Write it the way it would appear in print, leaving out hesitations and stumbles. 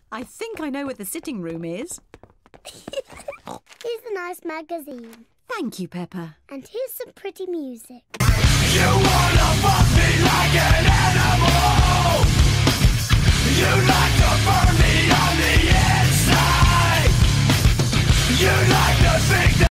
I think I know where the sitting room is. Here's a nice magazine. Thank you, Peppa. And here's some pretty music. You want